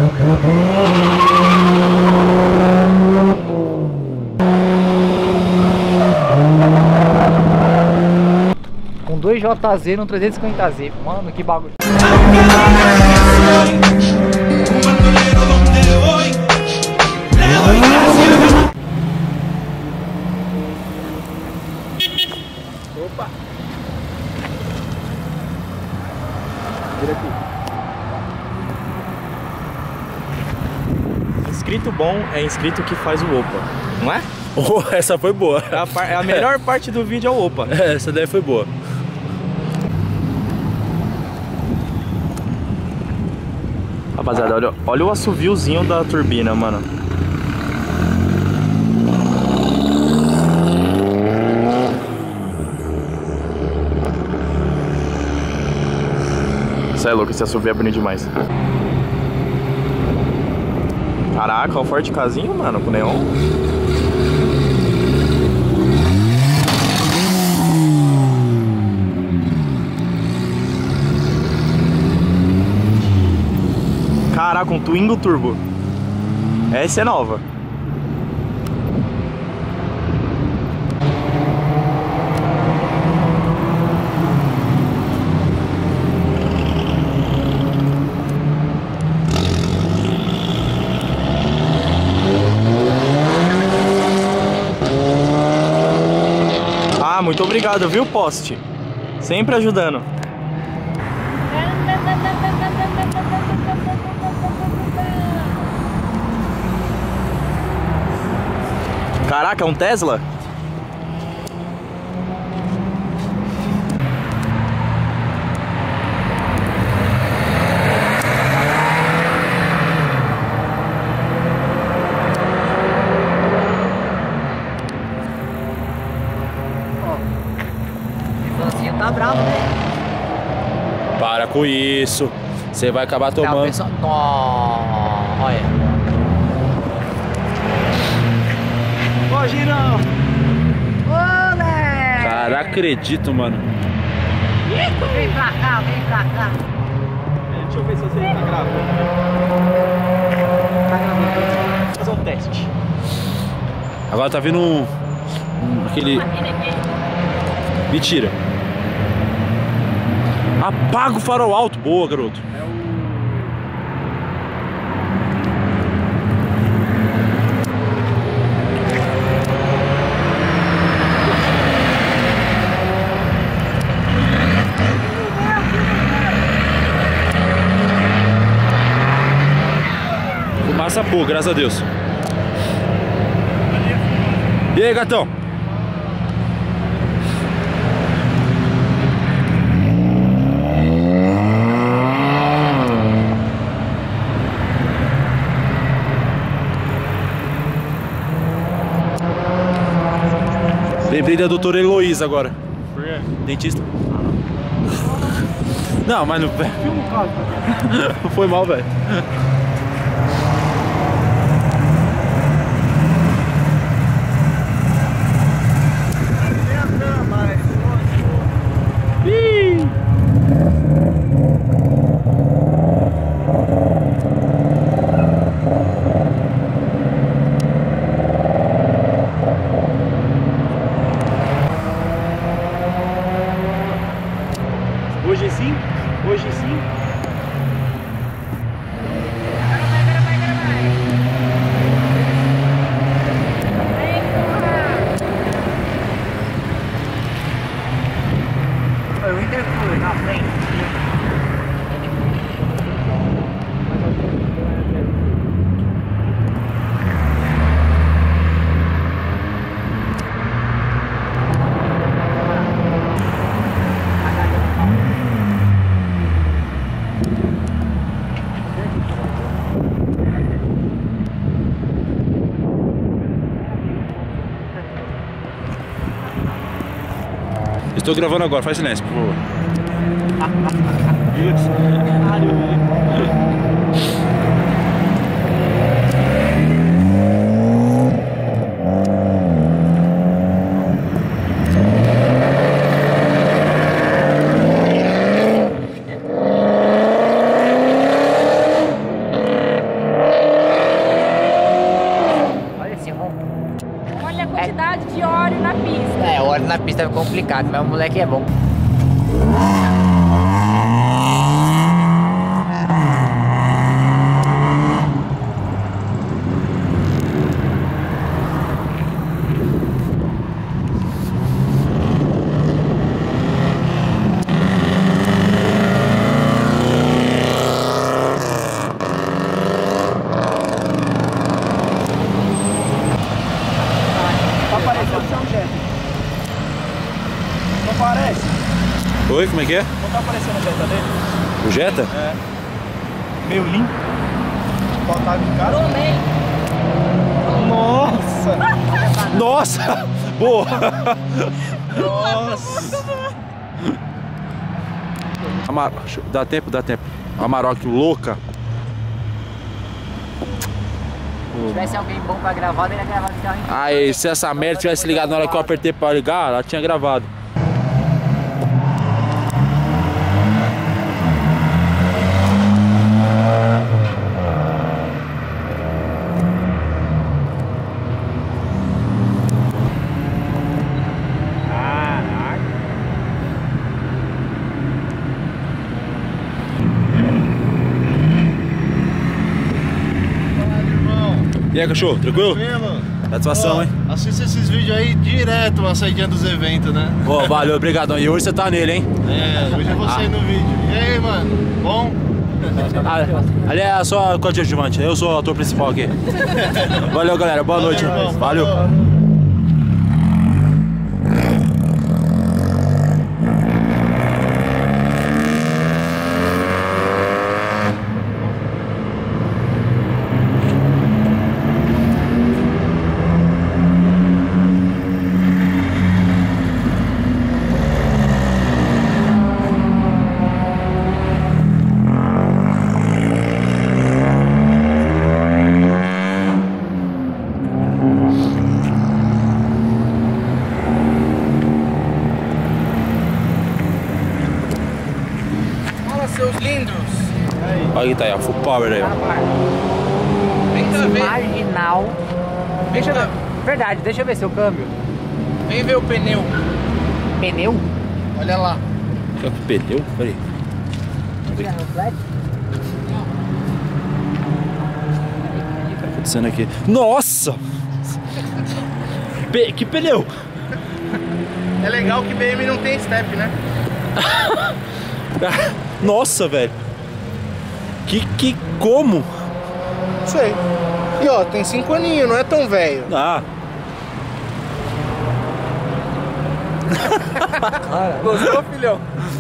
Com 2JZ no 350Z. Mano, que bagulho. Opa! Vira aqui. Inscrito bom é inscrito que faz o opa, não é? Oh, essa foi boa. A melhor parte do vídeo é o opa. Essa daí foi boa. Rapaziada, olha o assoviozinho da turbina, mano. Isso é louco, esse assovio é bonito demais. Caraca, olha o Ford Casinho, mano, com neon. Caraca, um Twingo Turbo. Essa é nova. Ah, muito obrigado, viu, poste? Sempre ajudando. Caraca, é um Tesla? O tá bravo, né? Para com isso. Você vai acabar tomando. Pessoa... Oh, olha. Ô, Girão! Olé! Cara, acredito, mano. Vem pra cá, vem pra cá. Deixa eu ver se você tá gravando. Vou fazer um teste. Agora tá vindo aquele... Mentira. Apaga o farol alto. Boa, garoto. Fumaça boa, graças a Deus. E aí, gatão? Lembrei da doutora Heloísa agora. Por quê? Dentista. Não, mas não... Não foi mal, velho. Hoje sim? Hoje sim? Foi o interfone na frente. Estou gravando agora, faz silêncio, por favor. na pista é complicado, mas o moleque é bom. Oi, como é que é? Não tá aparecendo o Jetta dele? O Jetta? É. Meio limpo. Faltava em casa. Nossa! Nossa! Boa! Nossa! Dá tempo, dá tempo. Amarok louca. Se tivesse alguém bom pra gravar, ele ia gravar de carro inteiro. Aí, se essa merda tivesse ligado na hora que eu apertei pra ligar, ela tinha gravado. E aí, cachorro, tranquilo? Tranquilo. Satisfação, hein? Assista esses vídeos aí direto, a saída dos eventos, né? Pô, valeu, obrigadão. E hoje você tá nele, hein? É, hoje eu vou sair no vídeo. E aí, mano? Bom? Ali é só coadjuvante, eu sou o ator principal aqui. Valeu, galera, boa noite. irmão. Valeu. Seus lindos! Olha aí, tá aí, ó, full power aí, ó. Vem ver. Marginal. Deixa eu ver. Verdade, deixa eu ver seu câmbio. Vem ver o pneu. Pneu? Olha lá. Que pneu? Peraí. O que tá acontecendo aqui? Nossa! Que pneu? É legal que BM não tem step, né? Nossa, velho. Como? Sei. E ó, tem 5 aninhos, não é tão velho. Ah. Gostou, filhão?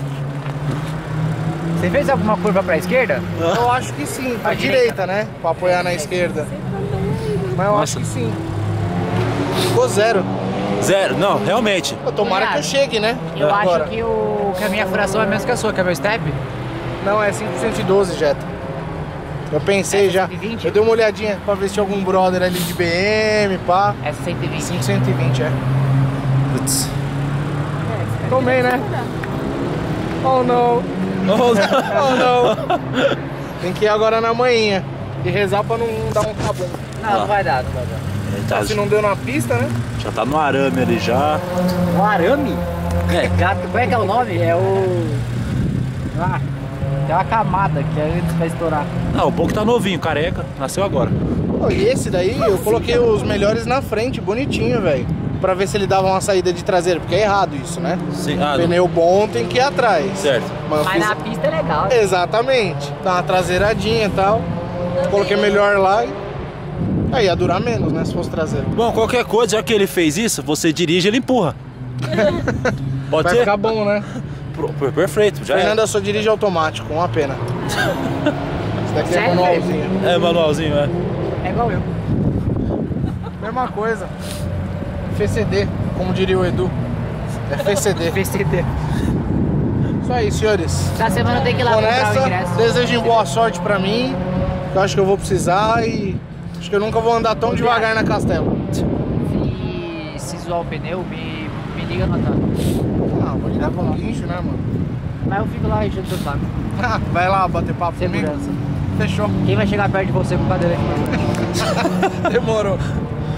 Você fez alguma curva pra esquerda? Eu acho que sim, pra direita, né? Pra apoiar na esquerda. Mas eu acho que sim. Ficou zero. Zero, não, realmente. Tomara que eu chegue, né? Eu Agora. acho que a minha furação é menos que a sua, que é meu step. Não, é 512, Jetta. Eu pensei Essa é já. 120? Eu dei uma olhadinha pra ver se tinha algum brother ali de BM, pá. É 120. 520, é. Putz. Tomei, né? Oh, não. Oh, não. Tem que ir agora na manhinha. E rezar pra não dar um cabum. Não, não vai dar, não vai dar. Tá, Se não deu na pista, né? já tá no arame ali já. O arame? É. Gato, como é que é o nome? É o... Ah, tem uma camada que antes vai estourar. Não, o pouco tá novinho, careca. Nasceu agora. Pô, e esse daí eu coloquei os melhores na frente, bonitinho, velho. Pra ver se ele dava uma saída de traseiro, porque é errado isso, né? Sim. Pneu bom tem que ir atrás. Certo. Mas eu Mas fiz- na pista é legal. Né? Exatamente. Dá uma traseiradinha e tal. Coloquei melhor lá e... Aí ia durar menos, né? Se fosse traseiro. Bom, qualquer coisa, já que ele fez isso, você dirige e ele empurra. Pode Vai ser? ficar bom, né? Perfeito, já Fernanda só dirige automático, uma pena. Esse daqui é Sério, manualzinho. é. É manualzinho, é. É igual eu. Mesma coisa. FCD, como diria o Edu. É FCD. PCD. Isso aí, senhores. Essa semana tem que ir lá Vou comprar o nessa, ingresso. desejem boa sorte pra mim. Que eu acho que eu vou precisar e acho que eu nunca vou andar tão devagar na Castelo. E se zoar o pneu, me liga no WhatsApp. Ah, vou ligar pra um guincho, né, mano? Mas eu fico lá enchendo seu saco. Vai lá bater papo comigo. Segurança. Fechou. Quem vai chegar perto de você com cadeira aqui? Demorou.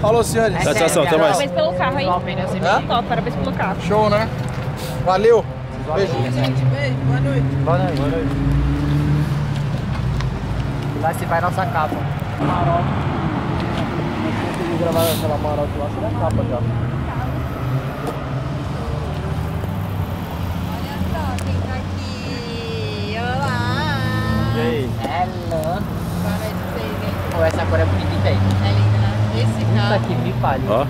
Falou, senhores. Satisfação, até mais. Parabéns pelo carro, hein? Top, parabéns pelo carro. Show, né? Valeu. Beijo. Gente, beijo, boa noite. Boa noite. Boa noite. Lá se vai nossa capa. Maroc. Se gravar aquela Maroc lá, será a capa já. Olha só quem tá aqui. Olá. E aí? Hello. Boa noite pra vocês, hein? Pô, essa cor é bonita, hein, velho? É linda, né? Esse Puta carro. que me pariu. Ó.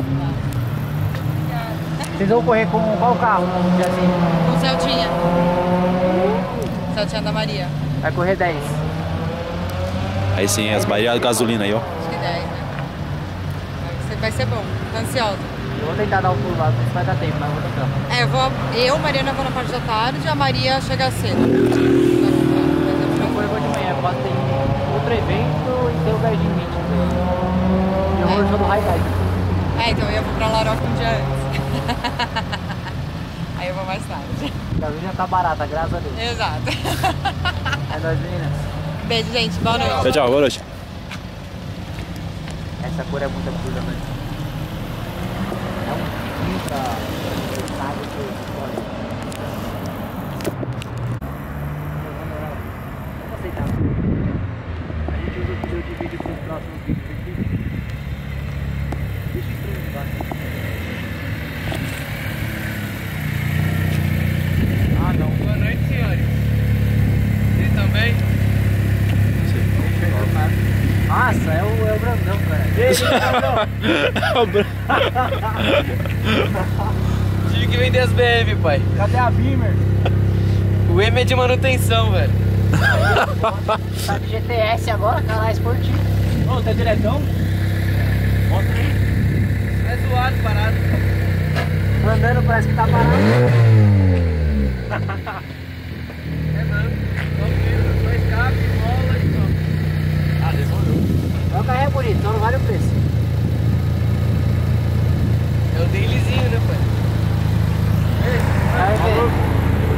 Vocês vão correr com qual carro no dia assim? Com Celtinha. Celtinha da Maria. Vai correr 10. Aí sim, as Maria gasolina aí, ó. Acho que 10, né? Vai ser bom. Tô ansiosa. Eu vou tentar dar um pulo lá, não sei se vai dar tempo, mas vou tentar. Eu, Mariana, vou na parte da tarde e a Maria chega cedo. Eu vou de manhã, posso ter outro evento e ter o Virgin Meet. E eu vou no show do Highlight. Então eu vou pra Laroca um dia antes. Aí eu vou mais tarde. A gasolina tá barata, graças a Deus. Exato. É nóis, meninas. Beijo, gente. Boa noite. Tchau, tchau, boa noite. Essa cor é muita coisa, né? É um pinta. Sabe que olha. Vamos aceitar. A gente usa o vídeo de vídeo para os próximos vídeos aqui. Deixa estranho embaixo. Ah, não. Boa noite, senhores. Vocês também? Nossa, é o Brandão, cara. Tive que vender as BM, pai. Cadê a Beamer? O M é de manutenção, velho. Tá de GTS agora, cara, esportivo. Ô, tá diretão? Mostra aí. É zoado, parado. Andando parece que tá parado. É não. Só escape, mola e pronto. Ah, resolveu. O carro é bonito, só não vale o preço. É o dailyzinho, né, pai? Vai ver.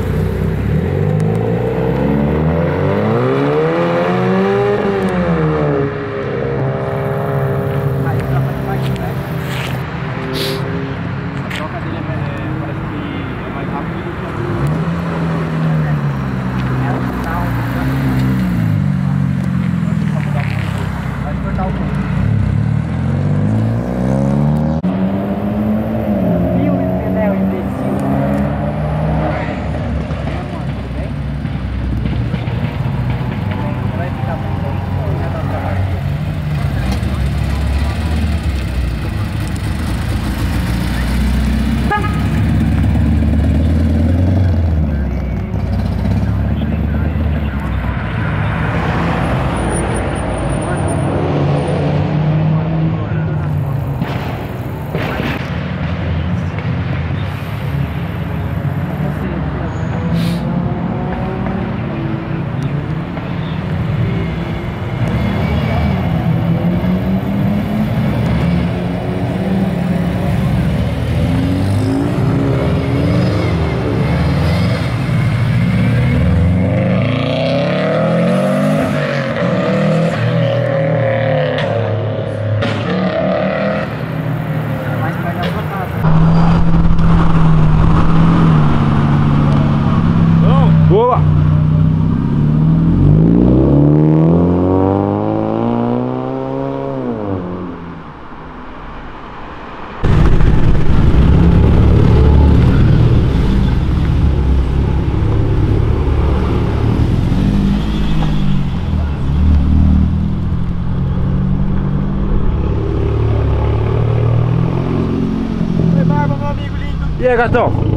Boa! Oi, Barba, meu amigo lindo. E aí, gatão?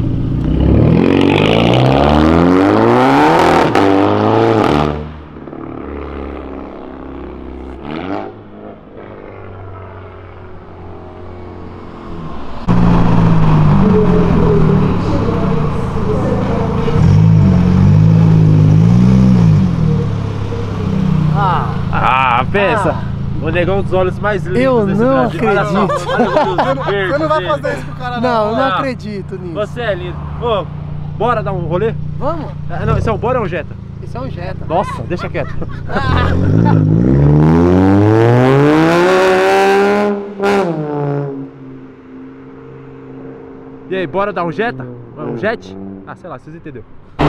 Pensa, o negão dos olhos mais lindos Eu desse não Brasil. Olha só, acredito. olha os olhos verdes Você não vai dele. fazer isso com o cara, Não, eu não Ah. acredito nisso. Você é lindo. Ô, bora dar um rolê? Vamos? Ah, não, esse é um bora ou um Jetta? Isso é um Jetta. Nossa, deixa quieto. aí, bora dar um jeta? Um jet? Ah, sei lá, vocês entenderam.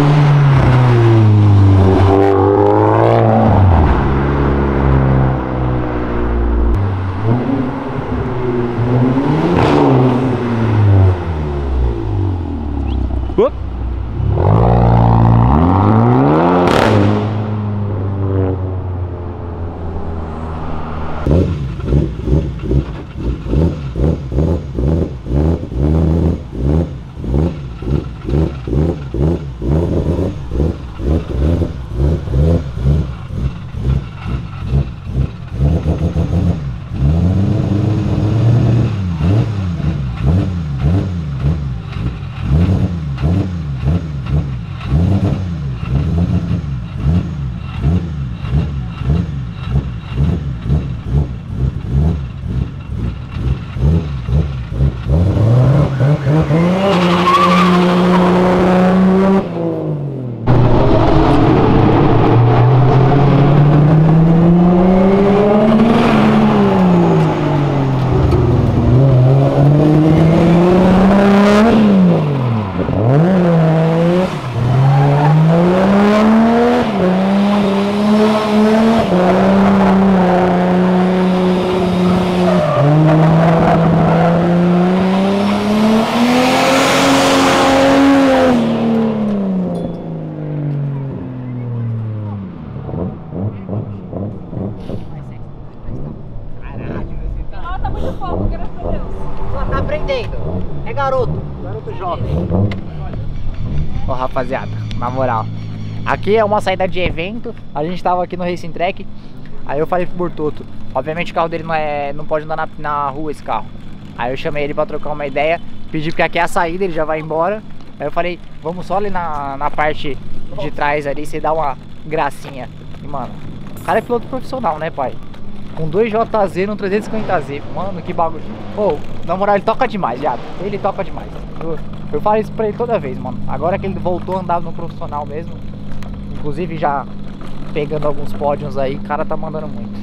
Tá aprendendo. É garoto jovem. Ó, rapaziada, na moral, aqui é uma saída de evento. A gente tava aqui no Racing Track. Aí eu falei pro Burtoto, obviamente o carro dele não pode andar na rua, esse carro. Aí eu chamei ele pra trocar uma ideia, pedi porque aqui é a saída, ele já vai embora. Aí eu falei, vamos só ali na parte de trás ali, você dá uma gracinha. E mano, o cara é piloto profissional, né, pai? Com 2JZ no 350Z, mano, que bagulho. Pô, na moral, ele toca demais, viado. Ele toca demais. Eu falo isso pra ele toda vez, mano. Agora que ele voltou a andar no profissional mesmo, inclusive já pegando alguns pódios aí, o cara tá mandando muito.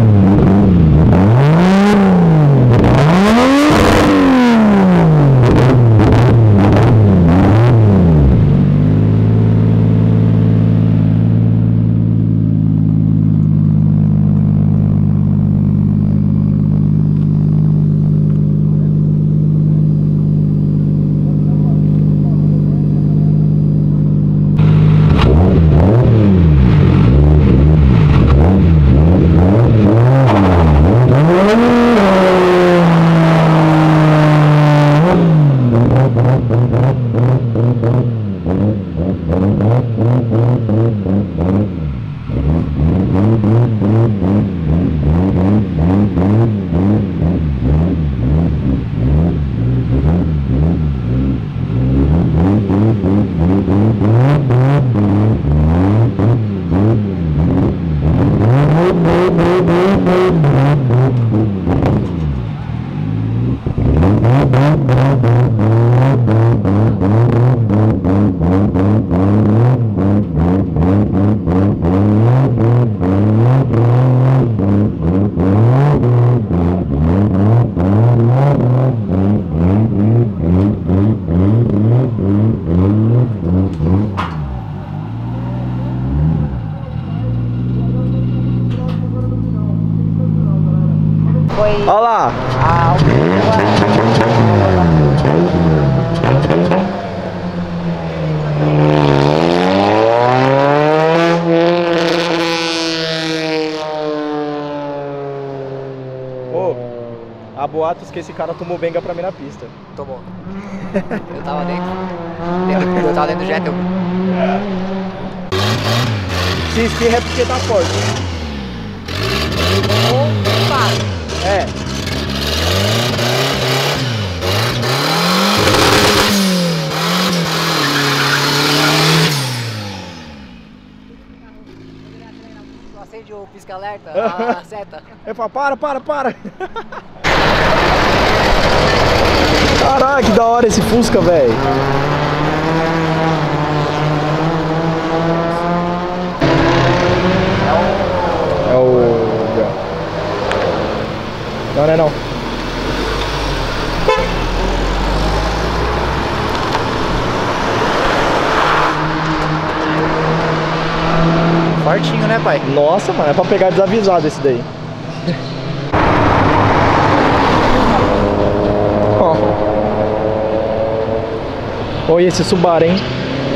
Olha lá. Ô, há boatos que esse cara tomou benga pra mim na pista. Tomou. Eu tava dentro. Eu tava dentro do jet. Se espirra é porque tá forte. É. Acende o pisca-alerta, a seta. Eu falo, para. Caraca, que da hora esse Fusca, velho. É o... Não, não é não. pai. Nossa, mano, é pra pegar desavisado esse daí. Ó. Olha esse Subaru, hein?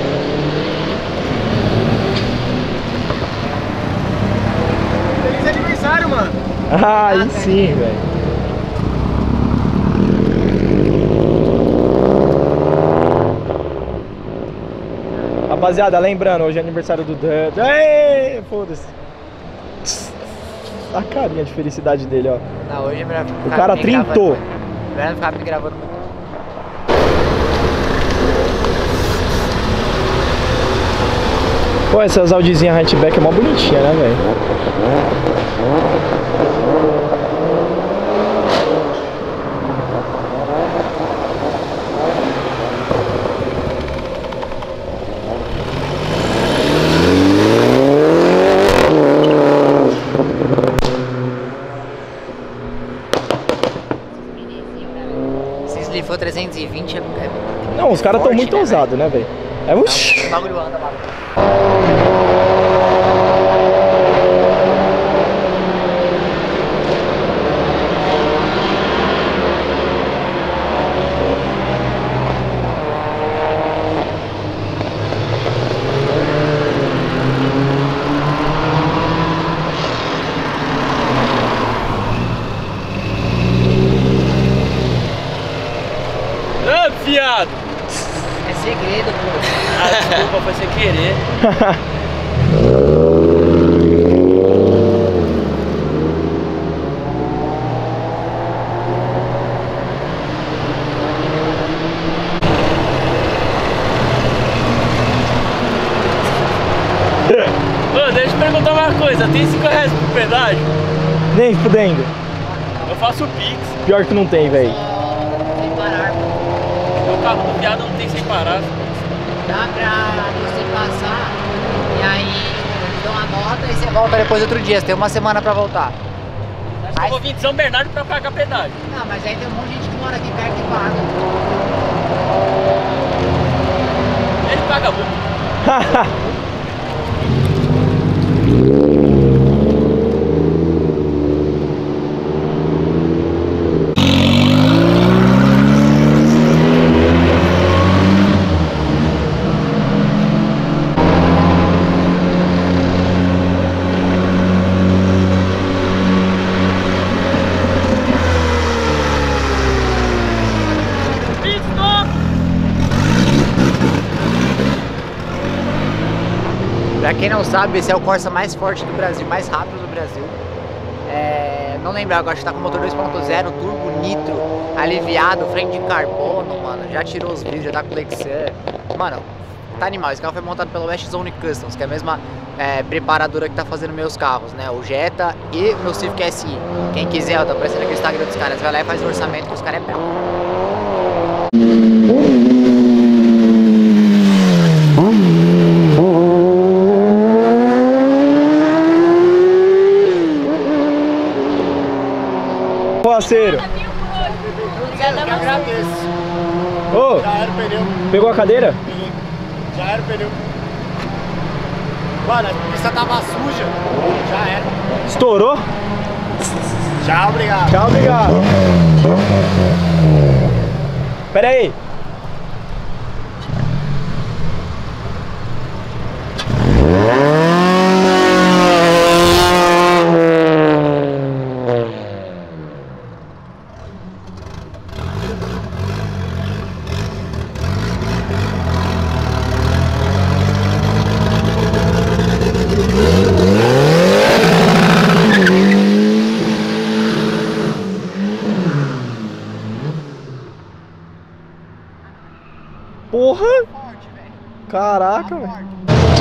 Feliz aniversário, mano. Ah, aí sim, velho. Rapaziada, lembrando, hoje é aniversário do Dan. Ei, foda-se. A carinha de felicidade dele, ó. Não, hoje é melhor ficar O cara me trintou. gravando. Melhor ficar me gravando muito. Pô, essas Audizinhas hatchback é mó bonitinha, né, velho? Se slifou 320 é Não, os caras tão forte, muito né, ousados, né, velho? É o bagulho anda lá. Ah, viado! É segredo, pô. Ah, desculpa, foi sem querer. Ô, deixa eu te perguntar uma coisa, tem 5 reais por pedágio? Nem fudendo. Eu faço Pix. Pior que não tem, velho. Sem parar, pô. Meu carro do viado não tem sem parar. Dá pra você passar e aí eu dou uma nota e você volta depois outro dia. Você tem uma semana pra voltar. Acho que eu vou vir de São Bernardo pra pagar pedágio. Não, mas aí tem um monte de gente que mora aqui perto e paga. Ele paga muito. Pra quem não sabe, esse é o Corsa mais forte do Brasil, mais rápido do Brasil. Não lembro agora, acho que tá com motor 2.0, turbo nitro, aliviado, freio de carbono, mano. Já tirou os vidros, já tá com Lexan. Mano, tá animal. Esse carro foi montado pela West Zone Customs, que é a mesma preparadora que tá fazendo meus carros, né? O Jetta e o meu Civic SI. Quem quiser, ó, tá aparecendo aqui o Instagram dos caras. Vai lá e faz o orçamento que os caras é bravo. Parceiro. Obrigado, eu agradeço. Ô, Já era o pneu. pegou a cadeira? Peguei. Já era o pneu. Mano, a pista tava suja. Já era. Estourou? Tchau, obrigado. Tchau, obrigado. Pera aí. Porra! Caraca, velho.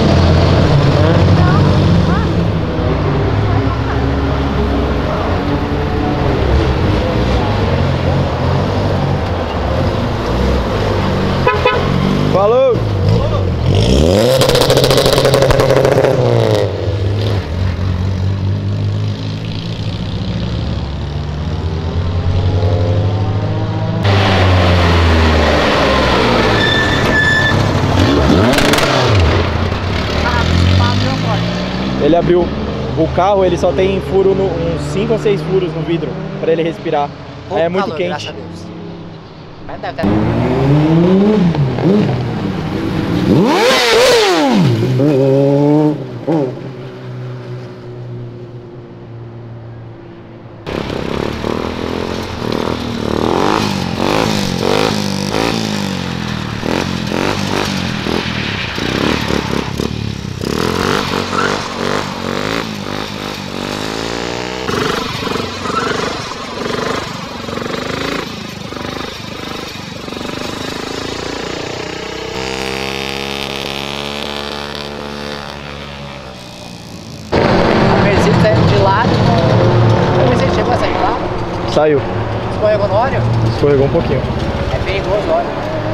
Falou! Ele abriu. O carro, ele só tem furo, uns 5 ou 6 furos no vidro, pra ele respirar. Pouco É muito calor, quente. graças a Deus. Mas deve ter... Saindo de lá, você chegou a sair de lá? Saiu. Escorregou no óleo? Escorregou um pouquinho. É perigoso o óleo.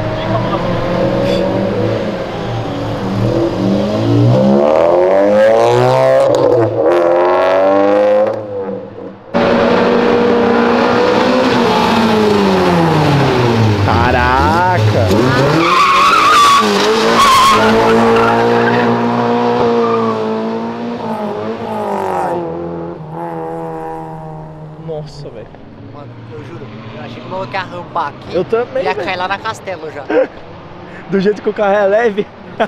Caraca! Nossa, velho. Mano, eu juro, eu achei que o meu ia arrambar aqui. Eu também, ia velho. cair lá na Castelo já. Do jeito que o carro é leve.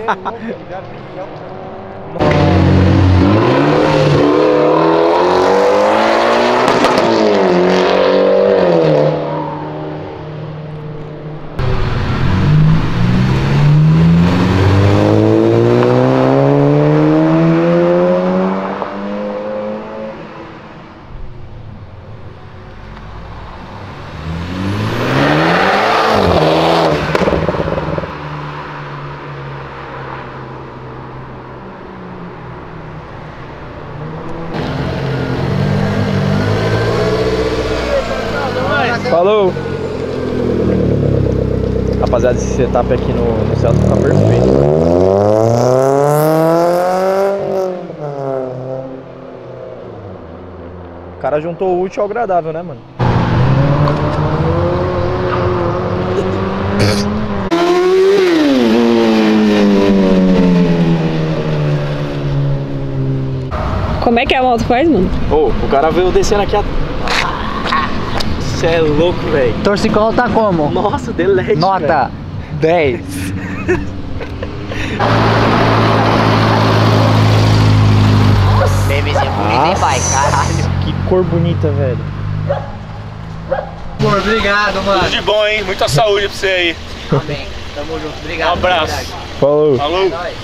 Falou! Rapaziada, esse setup aqui no Celta tá perfeito. O cara juntou o útil ao agradável, né, mano? Como é que a moto faz, mano? Ô, o cara veio descendo aqui a... Você é louco, velho. Torcicolo tá como? Nossa, delete, Nota 10. Bebezinho bonito, hein, pai? Caralho. Que cor bonita, velho. Pô, obrigado, mano. Tudo de bom, hein? Muita saúde pra você aí. Amém. Tamo junto. Obrigado. Um abraço. de verdade. Falou. Falou. É nóis.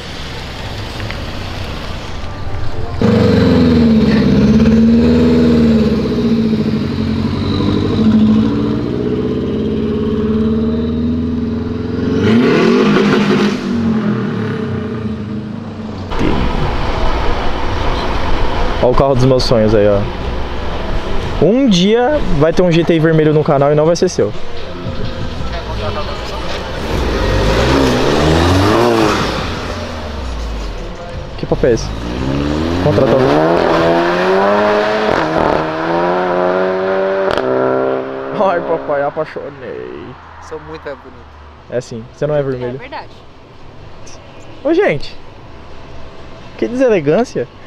Olha o carro dos meus sonhos aí, ó. Um dia vai ter um GTI vermelho no canal e não vai ser seu. Que papo é esse? Contratou. Ai, papai, apaixonei. Sou muito bonito. É assim, você não é É vermelho. verdade. Ô, gente. Que deselegância.